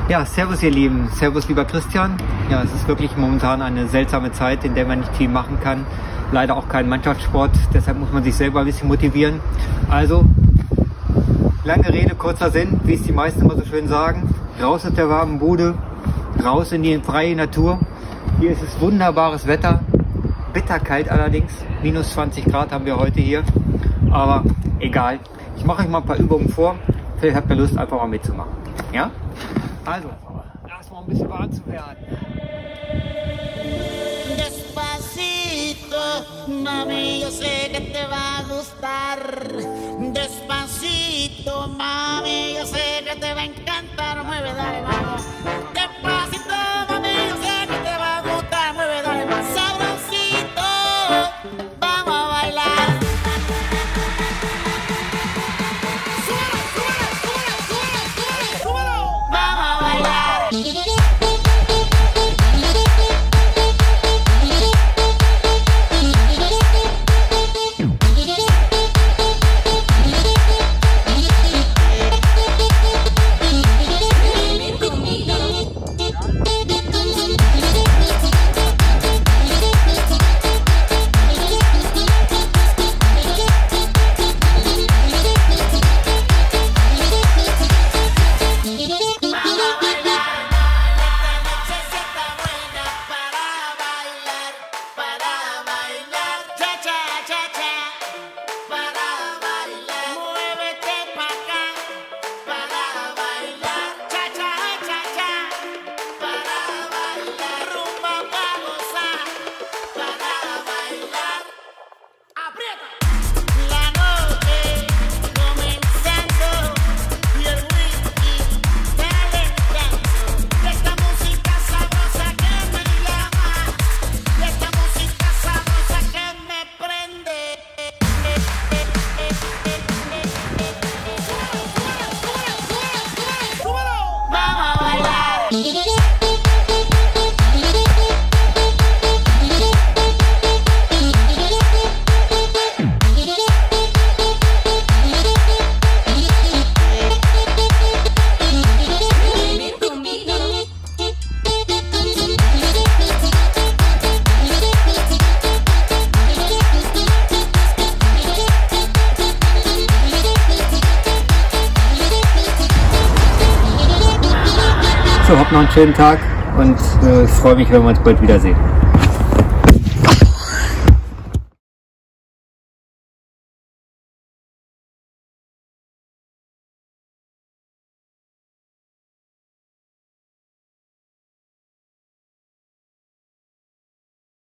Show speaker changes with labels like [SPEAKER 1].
[SPEAKER 1] Ja, servus ihr Lieben, servus lieber Christian. Ja, es ist wirklich momentan eine seltsame Zeit, in der man nicht viel machen kann. Leider auch kein Mannschaftssport, deshalb muss man sich selber ein bisschen motivieren. Also, lange Rede, kurzer Sinn, wie es die meisten immer so schön sagen. Raus aus der warmen Bude, raus in die freie Natur. Hier ist es wunderbares Wetter, bitterkalt allerdings, minus 20 Grad haben wir heute hier. Aber egal, ich mache euch mal ein paar Übungen vor, vielleicht habt ihr Lust einfach mal mitzumachen. Ja? Also, erstmal ein bisschen warm zu werden.
[SPEAKER 2] Despacito, mami, yo sé que te va a gustar. Despacito, mami, yo sé que te va a encantar. Mueve, dale, vamos. Despacito, mami, yo sé que te va a gustar. Mueve, dale, más sabrosito. Vamos a bailar. Súbelo, súbelo, súbelo, súbelo, súbelo, súbelo. Vamos a bailar.
[SPEAKER 1] So, habt noch einen schönen Tag und ich freue mich, wenn wir uns bald wiedersehen.